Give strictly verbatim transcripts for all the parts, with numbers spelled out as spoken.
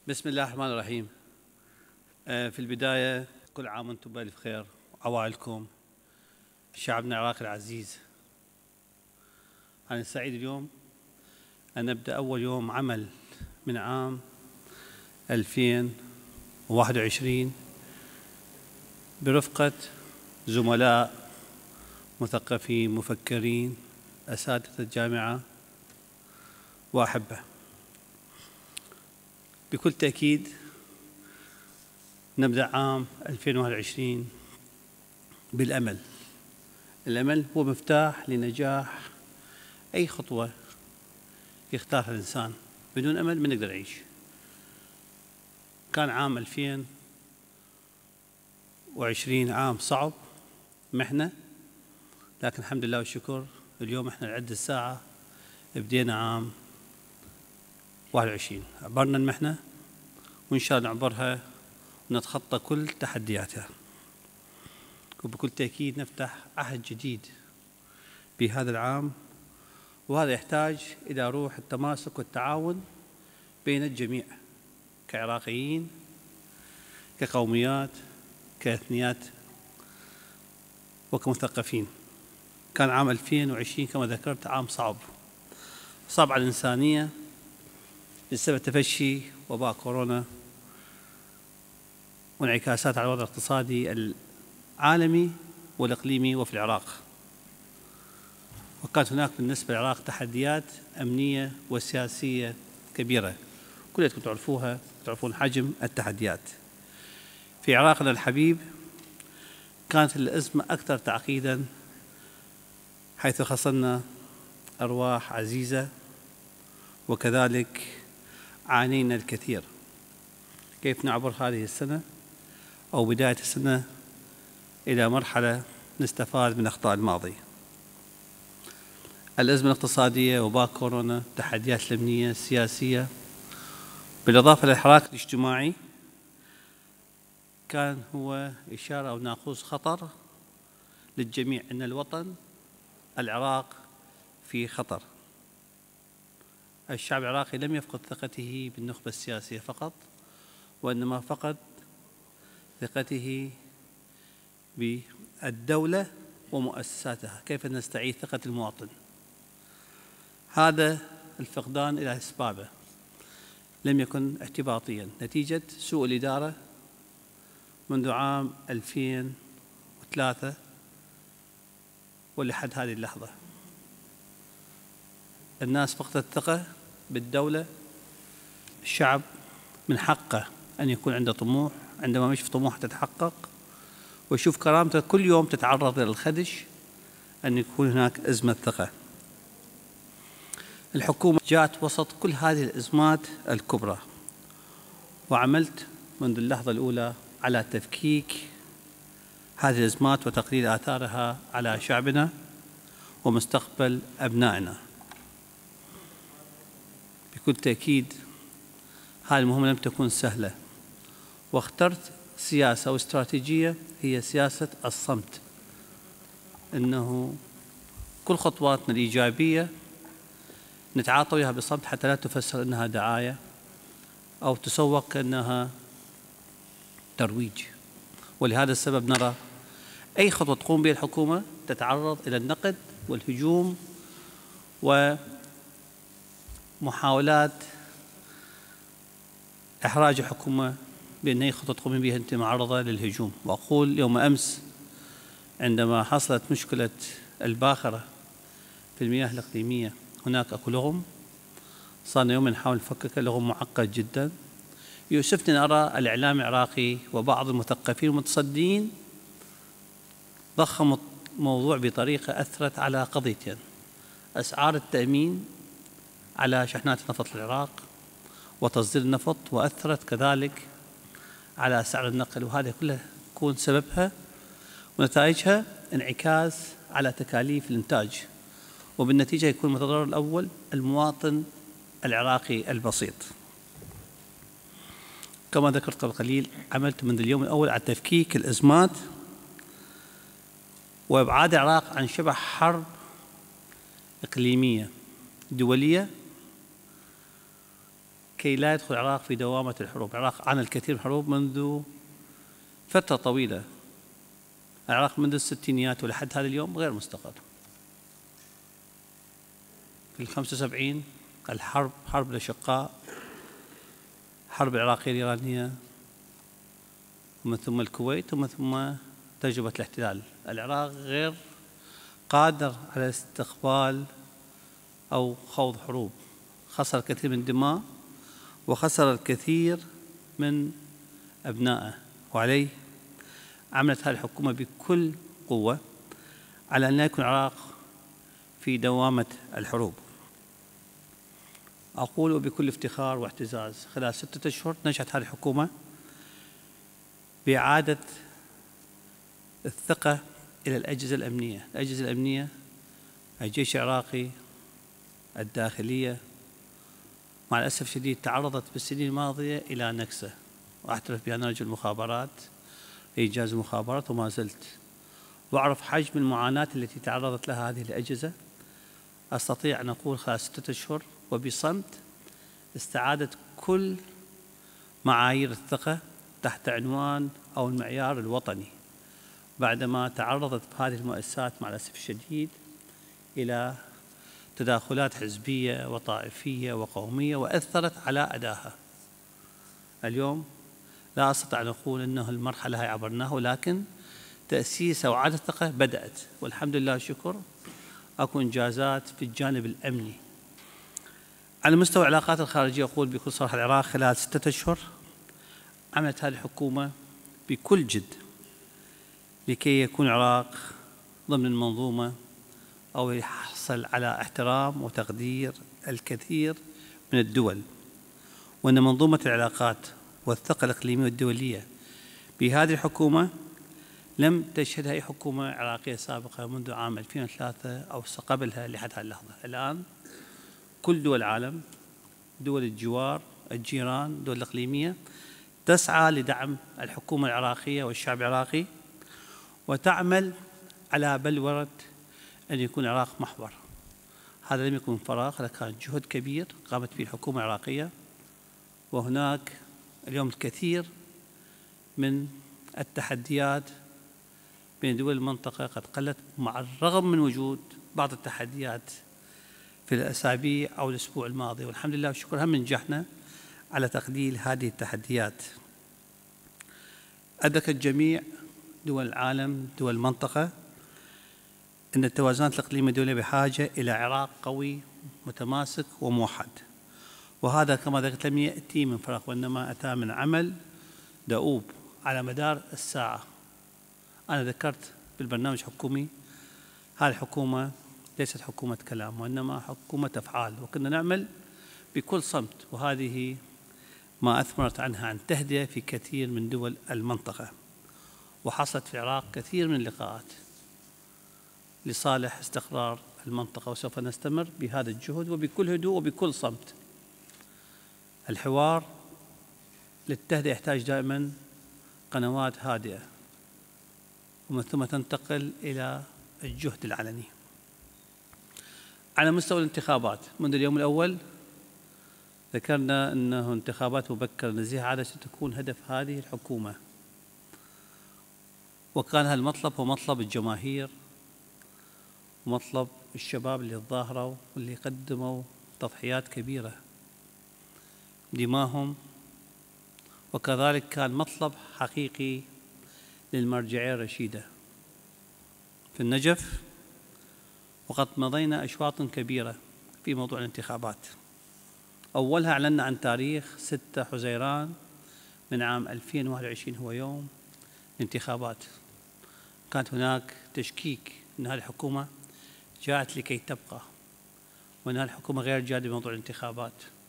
بسم الله الرحمن الرحيم. في البداية كل عام وانتم بألف خير وعوائلكم شعبنا العراقي العزيز. أنا سعيد اليوم أن نبدأ أول يوم عمل من عام ألفين وواحد وعشرين برفقة زملاء مثقفين مفكرين أساتذة الجامعة وأحبة. بكل تأكيد نبدأ عام ألفين وواحد وعشرين بالأمل. الأمل هو مفتاح لنجاح أي خطوة يختارها الإنسان. بدون أمل ما نقدر نعيش. كان عام ألفين وعشرين عام صعب محنة، لكن الحمد لله والشكر اليوم احنا نعد الساعة بدينا عام واحد وعشرين، عبرنا المحنة وإن شاء الله نعبرها ونتخطى كل تحدياتها، وبكل تأكيد نفتح عهد جديد بهذا العام، وهذا يحتاج إلى روح التماسك والتعاون بين الجميع كعراقيين كقوميات كأثنيات وكمثقفين. كان عام ألفين وعشرين كما ذكرت عام صعب صعب على الإنسانية بسبب تفشي وباء كورونا وانعكاسات على الوضع الاقتصادي العالمي والإقليمي وفي العراق. وكانت هناك بالنسبة للعراق تحديات أمنية وسياسية كبيرة كلكم تعرفوها، تعرفون حجم التحديات. في عراقنا الحبيب كانت الأزمة أكثر تعقيداً، حيث خسرنا أرواح عزيزة وكذلك عانينا الكثير. كيف نعبر هذه السنة أو بداية السنة إلى مرحلة نستفاد من أخطاء الماضي؟ الأزمة الاقتصادية وباء كورونا، التحديات الأمنية السياسية، بالإضافة للحراك الاجتماعي، كان هو إشارة أو ناقوس خطر للجميع أن الوطن العراق في خطر. الشعب العراقي لم يفقد ثقته بالنخبة السياسية فقط، وإنما فقد ثقته بالدولة ومؤسساتها. كيف نستعيد ثقة المواطن؟ هذا الفقدان إلى أسبابه لم يكن اعتباطيا، نتيجة سوء الإدارة منذ عام ألفين وثلاثة ولحد هذه اللحظة. الناس فقدت الثقة بالدولة. الشعب من حقه أن يكون عنده طموح، عندما يشوف طموحه تتحقق ويشوف كرامته كل يوم تتعرض إلى الخدش، أن يكون هناك أزمة ثقة. الحكومة جاءت وسط كل هذه الأزمات الكبرى، وعملت منذ اللحظة الأولى على تفكيك هذه الأزمات وتقليل آثارها على شعبنا ومستقبل أبنائنا. بكل تأكيد هذه المهمة لم تكن سهلة، واخترت سياسة واستراتيجية هي سياسة الصمت، أنه كل خطواتنا الإيجابية نتعاطى وياها بصمت حتى لا تفسر أنها دعاية أو تسوق كأنها ترويج. ولهذا السبب نرى أي خطوة تقوم بها الحكومة تتعرض إلى النقد والهجوم ومحاولات إحراج الحكومة بأن أي خطوة تقوم بها أنت معرضة للهجوم. وأقول يوم أمس عندما حصلت مشكلة الباخرة في المياه الإقليمية، هناك أكو لغم صارنا يوم نحاول نفكك، لغم معقد جدا. يؤسفني أن أرى الإعلام العراقي وبعض المثقفين والمتصدين ضخموا الموضوع بطريقة أثرت على قضيتين: أسعار التأمين على شحنات النفط في العراق وتصدير النفط، وأثرت كذلك على سعر النقل. وهذا كله يكون سببها ونتائجها انعكاس على تكاليف الإنتاج، وبالنتيجة يكون المتضرر الأول المواطن العراقي البسيط. كما ذكرت قبل قليل، عملت منذ اليوم الأول على تفكيك الأزمات وإبعاد العراق عن شبح حرب إقليمية دولية لكي لا يدخل العراق في دوامة الحروب. العراق عانى الكثير من الحروب منذ فترة طويلة. العراق منذ الستينيات ولحد هذا اليوم غير مستقر. في الخمسة وسبعين الحرب، حرب الأشقاء، حرب العراقية الإيرانية، ومن ثم الكويت، ومن ثم تجربة الاحتلال. العراق غير قادر على استقبال أو خوض حروب، خسر الكثير من الدماء وخسر الكثير من أبنائه، وعليه عملت هذه الحكومة بكل قوة على أن لا يكون العراق في دوامة الحروب. أقول بكل افتخار واعتزاز خلال ستة أشهر نجحت هذه الحكومة بإعادة الثقة إلى الأجهزة الأمنية. الأجهزة الأمنية، الجيش العراقي، الداخلية، مع الأسف الشديد تعرضت بالسنين الماضية إلى نكسة، وأعترف بأن رجل مخابرات لإنجاز المخابرات وما زلت، وأعرف حجم المعاناة التي تعرضت لها هذه الأجهزة. أستطيع أن أقول خلال ستة أشهر وبصمت استعادت كل معايير الثقة تحت عنوان أو المعيار الوطني، بعدما تعرضت هذه المؤسسات مع الأسف الشديد إلى تداخلات حزبية وطائفية وقومية وأثرت على أدائها. اليوم لا أستطيع أن أقول أنه المرحلة هي عبرناها، ولكن تأسيس وإعادة الثقة بدأت، والحمد لله والشكر أكو إنجازات في الجانب الأمني. على مستوى العلاقات الخارجية أقول بكل صراحة العراق خلال ستة أشهر عملت هذه الحكومة بكل جد لكي يكون العراق ضمن المنظومة أو يحصل على احترام وتقدير الكثير من الدول، وأن منظومة العلاقات والثقة الإقليمية والدولية بهذه الحكومة لم تشهدها أي حكومة عراقية سابقة منذ عام ألفين وثلاثة أو قبلها لحد هذه اللحظة. الآن كل دول العالم، دول الجوار، الجيران، الدول الإقليمية تسعى لدعم الحكومة العراقية والشعب العراقي، وتعمل على بلورة أن يكون العراق محور. هذا لم يكن فراغ، هذا كان جهد كبير قامت به الحكومة العراقية، وهناك اليوم الكثير من التحديات بين دول المنطقة قد قلت، مع الرغم من وجود بعض التحديات في الأسابيع أو الأسبوع الماضي، والحمد لله والشكر هم نجحنا على تقليل هذه التحديات. أدرك الجميع دول العالم، دول المنطقة، أن التوازنات الإقليمية الدولية بحاجة إلى عراق قوي متماسك وموحد، وهذا كما ذكرت لم يأتي من فراغ، وإنما أتى من عمل دؤوب على مدار الساعة. أنا ذكرت بالبرنامج الحكومي هذه الحكومة ليست حكومة كلام وإنما حكومة أفعال، وكنا نعمل بكل صمت، وهذه ما أثمرت عنها عن تهدئة في كثير من دول المنطقة، وحصلت في العراق كثير من اللقاءات لصالح استقرار المنطقة، وسوف نستمر بهذا الجهد وبكل هدوء وبكل صمت. الحوار للتهدئة يحتاج دائما قنوات هادئة، ومن ثم تنتقل إلى الجهد العلني. على مستوى الانتخابات منذ اليوم الأول ذكرنا أنه انتخابات مبكرة نزيهة عادة ستكون هدف هذه الحكومة، وكان هذا المطلب هو مطلب الجماهير ومطلب الشباب اللي تظاهروا واللي قدموا تضحيات كبيرة دماهم، وكذلك كان مطلب حقيقي للمرجعية الرشيدة في النجف، وقد مضينا أشواط كبيرة في موضوع الانتخابات. أولها أعلنا عن تاريخ ستة حزيران من عام ألفين وواحد وعشرين هو يوم الانتخابات. كانت هناك تشكيك أن هذه الحكومة جاءت لكي تبقى، وأن هذه الحكومة غير جادة بموضوع الانتخابات،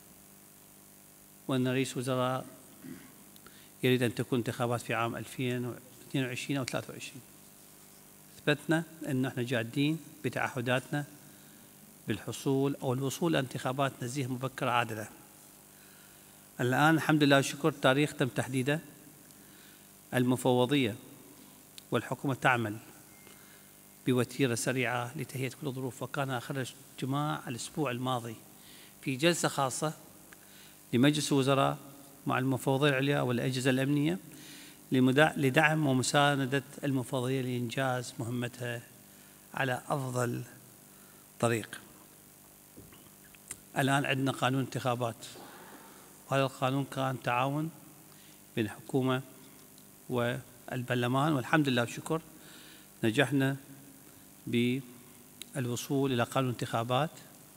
وأن رئيس وزراء يريد أن تكون انتخابات في عام ألفين واثنين وعشرين أو ثلاثة وعشرين. أثبتنا أن احنا جادين بتعهداتنا بالحصول أو الوصول إلى انتخابات نزيهة مبكرة عادلة. الآن الحمد لله والشكر تاريخ تم تحديده، المفوضية والحكومة تعمل بوتيرة سريعة لتهيئة كل الظروف، وكان آخر اجتماع الأسبوع الماضي في جلسة خاصة لمجلس الوزراء مع المفوضية العليا والأجهزة الأمنية لدعم ومساندة المفوضية لإنجاز مهمتها على أفضل طريق. الآن عندنا قانون انتخابات، وهذا القانون كان تعاون بين الحكومة والبرلمان، والحمد لله والشكر نجحنا بالوصول إلى قانون انتخابات،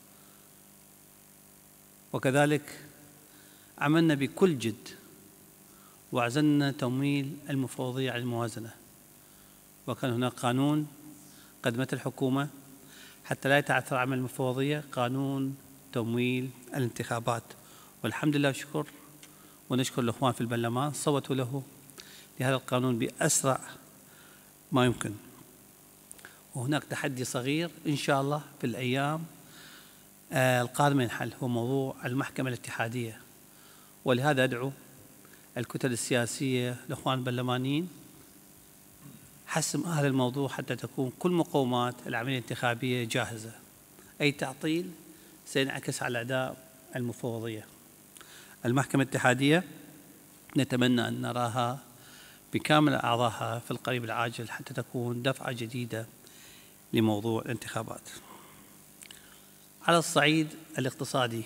وكذلك عملنا بكل جد وأعزلنا تمويل المفوضية عن الموازنة، وكان هناك قانون قدمته الحكومة حتى لا يتعثر عمل المفوضية، قانون تمويل الانتخابات، والحمد لله والشكر ونشكر الأخوان في البرلمان صوتوا له لهذا القانون بأسرع ما يمكن. وهناك تحدي صغير إن شاء الله في الأيام القادمة ينحل، هو موضوع المحكمة الاتحادية، ولهذا أدعو الكتل السياسية الأخوان البرلمانيين حسم هذا الموضوع حتى تكون كل مقومات العملية الانتخابية جاهزة. أي تعطيل سينعكس على أداء المفوضية. المحكمة الاتحادية نتمنى أن نراها بكامل أعضائها في القريب العاجل حتى تكون دفعة جديدة لموضوع الانتخابات. على الصعيد الاقتصادي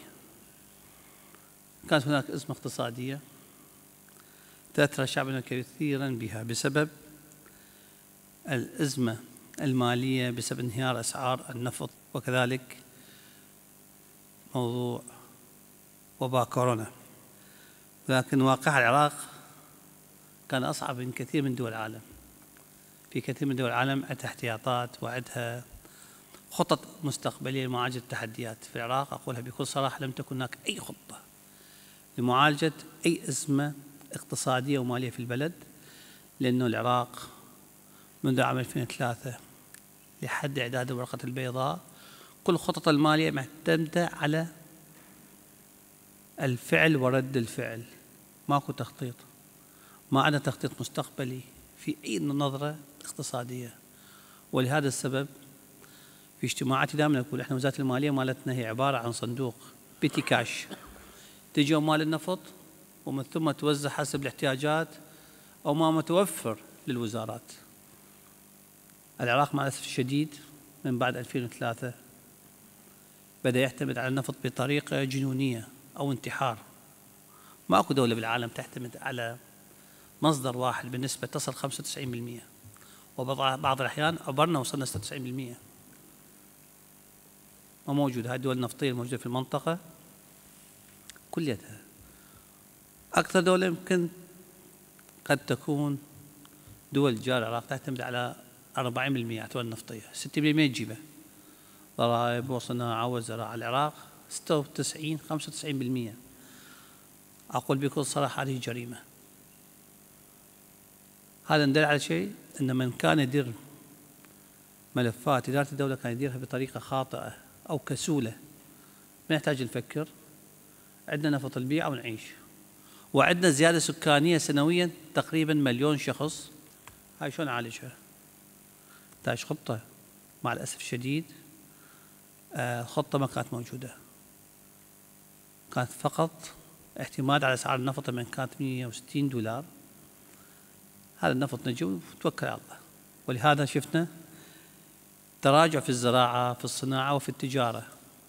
كانت هناك أزمة اقتصادية تأثر شعبنا كثيرا بها بسبب الأزمة المالية، بسبب انهيار أسعار النفط، وكذلك موضوع وباء كورونا. لكن واقع العراق كان أصعب من كثير من دول العالم. في كثير من دول العالم عندها احتياطات وعندها خطط مستقبلية لمعالجة التحديات. في العراق أقولها بكل صراحة لم تكن هناك أي خطة لمعالجة أي أزمة اقتصادية ومالية في البلد، لأنه العراق منذ عام ألفين وثلاثة لحد إعداد الورقة البيضاء كل خطط المالية معتمدة على الفعل ورد الفعل، ماكو تخطيط، ما عندنا تخطيط مستقبلي في أي نظرة اقتصادية. ولهذا السبب في اجتماعاتي دائما أقول إحنا وزارة المالية مالتنا هي عبارة عن صندوق بيتي كاش، تجي مال النفط ومن ثم توزع حسب الاحتياجات أو ما متوفر للوزارات. العراق مع الأسف الشديد من بعد ألفين وثلاثة بدأ يعتمد على النفط بطريقة جنونية أو انتحار. ما أكو دولة بالعالم تعتمد على مصدر واحد بالنسبة تصل خمسة وتسعين بالمئة، وبعض الأحيان عبرنا وصلنا ستة وتسعين بالمئة. ما موجود. هذه الدول النفطية الموجودة في المنطقة كليتها. أكثر دولة يمكن قد تكون دول جار العراق تعتمد على أربعين بالمئة على الدول النفطية، ستين بالمئة تجيبه ضرائب وصناعة وزراعة. العراق ستة وتسعين خمسة وتسعين بالمئة. أقول بكل صراحة هذه جريمة. هذا ندل على شيء، أن من كان يدير ملفات إدارة الدولة كان يديرها بطريقة خاطئة أو كسولة. ما يحتاج نفكر، عندنا نفط البيع ونعيش، وعندنا زيادة سكانية سنويا تقريبا مليون شخص. هاي شلون نعالجها؟ تحتاج خطة. مع الأسف الشديد الخطة ما كانت موجودة، كانت فقط اعتماد على أسعار النفط. من كانت مئة وستين دولار هذا النفط نجي وتوكل على الله. ولهذا شفنا تراجع في الزراعة، في الصناعة، وفي التجارة،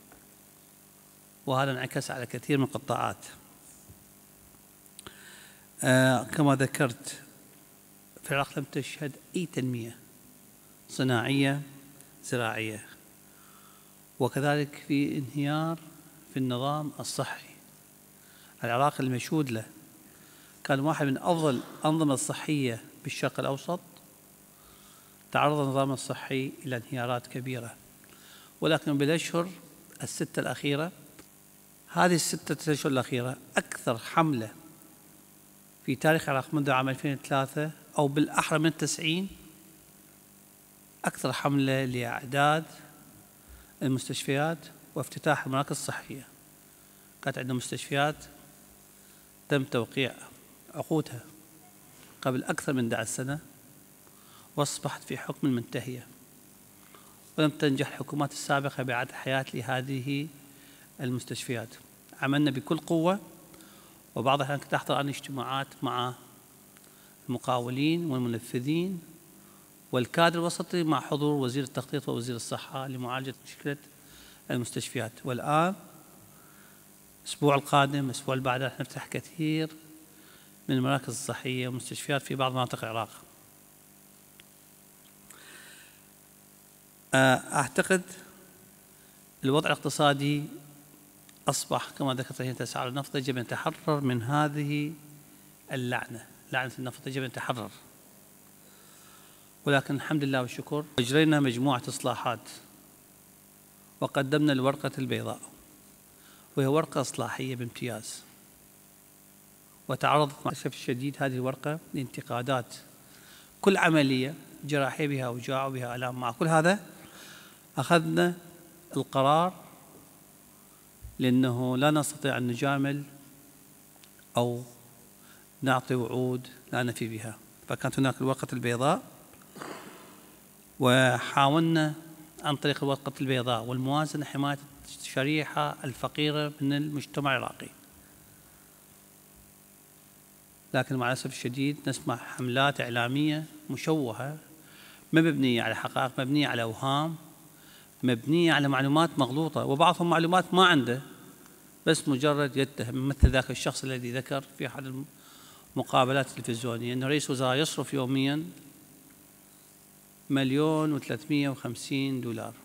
وهذا انعكس على كثير من القطاعات. آه كما ذكرت في العراق لم تشهد أي تنمية صناعية زراعية، وكذلك في انهيار في النظام الصحي. العراق المشهود له كان واحد من أفضل الأنظمة الصحية بالشرق الأوسط، تعرض النظام الصحي إلى انهيارات كبيرة. ولكن بالأشهر الستة الأخيرة، هذه الستة أشهر الأخيرة أكثر حملة في تاريخ العراق منذ عام ألفين وثلاثة أو بالأحرى من التسعين، أكثر حملة لإعداد المستشفيات وافتتاح المراكز الصحية. كانت عندنا مستشفيات تم توقيع عقودها قبل أكثر من أحد عشر سنة وأصبحت في حكم المنتهية، ولم تنجح الحكومات السابقة بإعادة حياة لهذه المستشفيات. عملنا بكل قوة وبعض الأحيان كنت أحضر عن اجتماعات مع المقاولين والمنفذين والكادر الوسطي مع حضور وزير التخطيط ووزير الصحة لمعالجة مشكلة المستشفيات. والآن الأسبوع القادم الأسبوع اللي بعده نفتح كثير من المراكز الصحية والمستشفيات في بعض مناطق العراق. أعتقد الوضع الاقتصادي أصبح كما ذكرت حين أسعار النفط يجب أن نتحرر من هذه اللعنة، لعنة النفط يجب أن نتحرر. ولكن الحمد لله والشكر أجرينا مجموعة إصلاحات وقدمنا الورقة البيضاء، وهي ورقة إصلاحية بامتياز، وتعرضت مع الأسف الشديد هذه الورقة لانتقادات. كل عملية جراحية بها أوجاع وبها آلام، مع كل هذا أخذنا القرار لأنه لا نستطيع أن نجامل أو نعطي وعود لا نفي بها. فكانت هناك الورقة البيضاء، وحاولنا عن طريق الورقة البيضاء والموازنة حماية الشريحة الفقيرة من المجتمع العراقي. لكن مع الأسف الشديد نسمع حملات إعلامية مشوهة مبنية على حقائق، مبنية على أوهام، مبنية على معلومات مغلوطة، وبعضهم معلومات ما عنده، بس مجرد يتهم، مثل ذاك الشخص الذي ذكر في أحد المقابلات التلفزيونية أن رئيس وزراء يصرف يوميا مليون وثلاثمئة وخمسين دولار.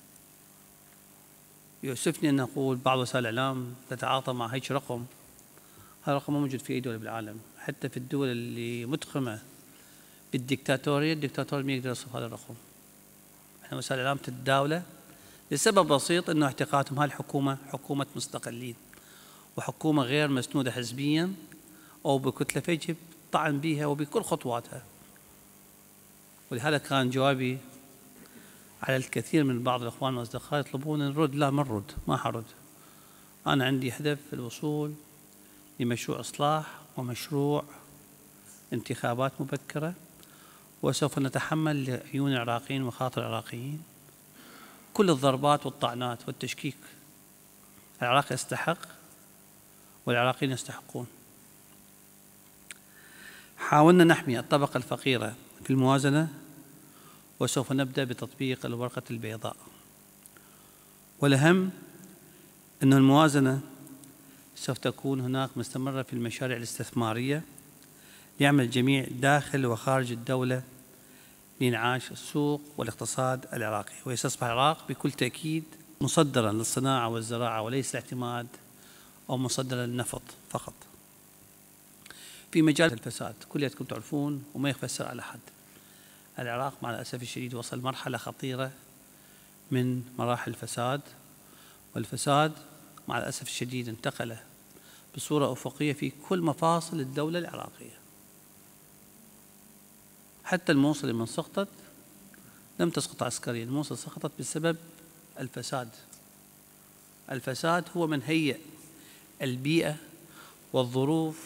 يؤسفني أن أقول بعض وسائل الإعلام تتعاطى مع هيك رقم. هذا الرقم ما موجود في أي دولة بالعالم، حتى في الدول اللي متخمة بالديكتاتورية الديكتاتور ما يقدر يصرف هذا الرقم. احنا وسائل الإعلام تتداوله لسبب بسيط، أنه اعتقادهم هاي الحكومة حكومة مستقلين وحكومة غير مسنودة حزبيا أو بكتلة، فيجب الطعن بها وبكل خطواتها. ولهذا كان جوابي على الكثير من بعض الإخوان والأصدقاء يطلبون أن نرد. لا، ما نرد، ما حرد. أنا عندي هدف في الوصول لمشروع إصلاح ومشروع انتخابات مبكرة، وسوف نتحمل لعيون العراقيين وخاطر العراقيين كل الضربات والطعنات والتشكيك. العراق يستحق والعراقيين يستحقون. حاولنا نحمي الطبقة الفقيرة في الموازنة، وسوف نبدأ بتطبيق الورقة البيضاء. والأهم أن الموازنة سوف تكون هناك مستمرة في المشاريع الاستثمارية ليعمل الجميع داخل وخارج الدولة لإنعاش السوق والاقتصاد العراقي، وسيصبح العراق بكل تأكيد مصدرا للصناعة والزراعة وليس الاعتماد أو مصدرا للنفط فقط. في مجال الفساد كلياتكم تعرفون وما يخفى السر على حد، العراق مع الأسف الشديد وصل مرحلة خطيرة من مراحل الفساد، والفساد مع الأسف الشديد انتقل بصورة أفقية في كل مفاصل الدولة العراقية. حتى الموصل لمن سقطت لم تسقط عسكريا، الموصل سقطت بسبب الفساد. الفساد هو من هيئ البيئة والظروف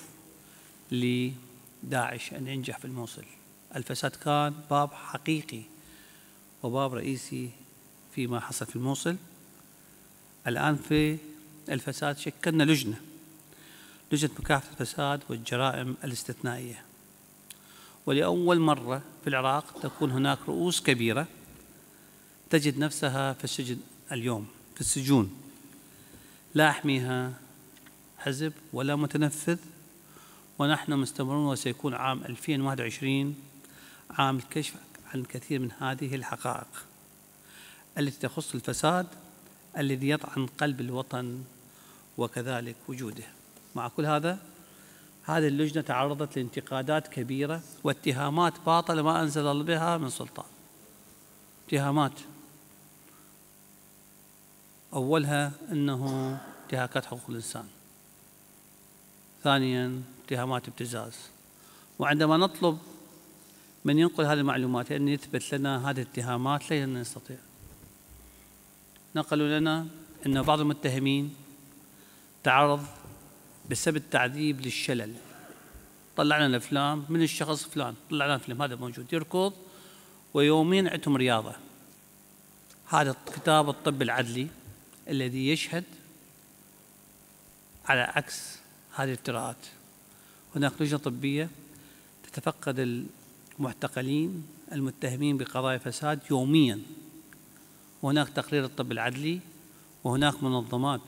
لداعش أن ينجح في الموصل. الفساد كان باب حقيقي وباب رئيسي فيما حصل في الموصل. الآن في الفساد شكلنا لجنة لجنة مكافحة الفساد والجرائم الاستثنائية، ولأول مرة في العراق تكون هناك رؤوس كبيرة تجد نفسها في السجن اليوم، في السجون، لا يحميها حزب ولا متنفذ. ونحن مستمرون، وسيكون عام ألفين وواحد وعشرين عام الكشف عن كثير من هذه الحقائق التي تخص الفساد الذي يطعن قلب الوطن وكذلك وجوده. مع كل هذا، هذه اللجنة تعرضت لانتقادات كبيرة واتهامات باطلة ما أنزل الله بها من سلطان. اتهامات أولها أنه انتهاكات حقوق الإنسان، ثانيا اتهامات ابتزاز. وعندما نطلب من ينقل هذه المعلومات أن يثبت لنا هذه الاتهامات لن نستطيع. نقلوا لنا أن بعض المتهمين تعرض بسبب التعذيب للشلل. طلعنا الأفلام من الشخص فلان، طلعنا فيلم هذا موجود يركض ويومين عندهم رياضة. هذا كتاب الطب العدلي الذي يشهد على عكس هذه الافتراءات. هناك لجنة طبية تتفقد المعتقلين المتهمين بقضايا فساد يوميا، وهناك تقرير الطب العدلي، وهناك منظمات.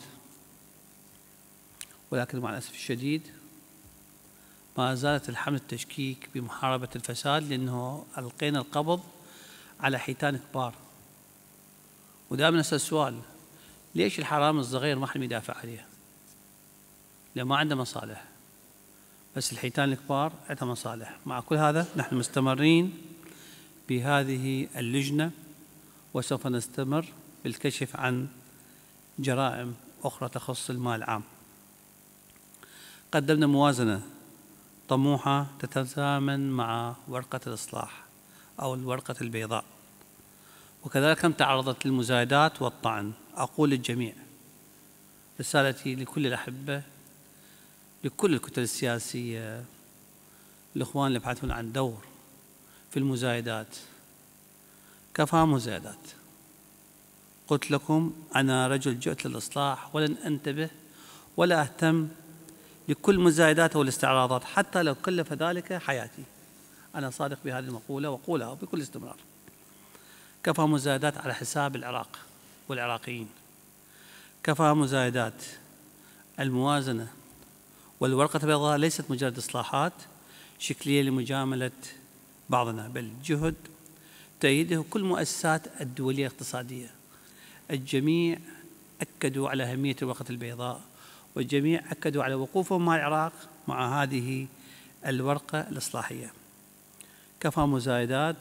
ولكن مع الأسف الشديد ما زالت الحملة التشكيك بمحاربة الفساد، لأنه ألقينا القبض على حيتان كبار. ودائما نسأل السؤال: ليش الحرام الصغير ما حد يدافع عليه؟ لأن ما عنده مصالح، بس الحيتان الكبار عندها مصالح. مع كل هذا نحن مستمرين بهذه اللجنة، وسوف نستمر بالكشف عن جرائم أخرى تخص المال العام. قدمنا موازنة طموحة تتزامن مع ورقة الإصلاح أو الورقة البيضاء، وكذلك لم تعرضت للمزايدات والطعن. أقول للجميع، رسالتي لكل الأحبة، لكل الكتل السياسية، الإخوان اللي يبحثون عن دور في المزايدات: كفى مزايدات. قلت لكم أنا رجل جئت للإصلاح، ولن أنتبه ولا أهتم لكل مزايدات والاستعراضات حتى لو كلف ذلك حياتي. أنا صادق بهذه المقولة وأقولها بكل استمرار. كفى مزايدات على حساب العراق والعراقيين. كفى مزايدات. الموازنة والورقة البيضاء ليست مجرد إصلاحات شكلية لمجاملة بعضنا، بل جهد تأييده كل المؤسسات الدولية الاقتصادية. الجميع أكدوا على أهمية الورقة البيضاء، والجميع أكدوا على وقوفهم مع العراق مع هذه الورقة الإصلاحية. كفى مزايدات.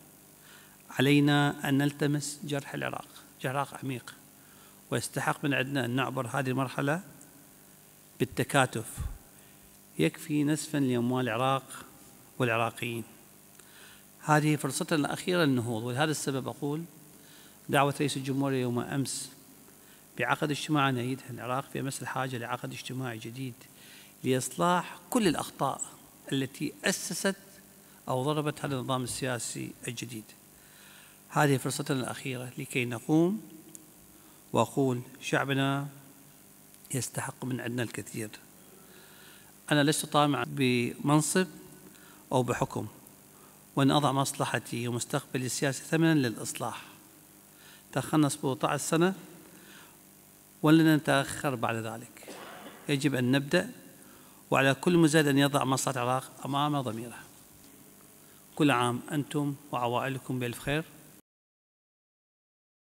علينا أن نلتمس جرح العراق، جرح عميق، ويستحق من عندنا أن نعبر هذه المرحلة بالتكاتف. يكفي نسفا لأموال العراق والعراقيين. هذه فرصتنا الأخيرة للنهوض، ولهذا السبب أقول دعوة رئيس الجمهورية يوم أمس بعقد اجتماع نعيدها. العراق في أمس الحاجة لعقد اجتماعي جديد لإصلاح كل الأخطاء التي أسست أو ضربت هذا النظام السياسي الجديد. هذه فرصتنا الأخيرة لكي نقوم، وأقول شعبنا يستحق من عندنا الكثير. أنا لست طامع بمنصب أو بحكم، وأن أضع مصلحتي ومستقبلي السياسي ثمنا للإصلاح. تأخرنا سبعة عشر سنة ولن نتأخر بعد ذلك. يجب أن نبدأ، وعلى كل مزايد أن يضع مصلحة العراق أمام ضميره. كل عام أنتم وعوائلكم بألف خير.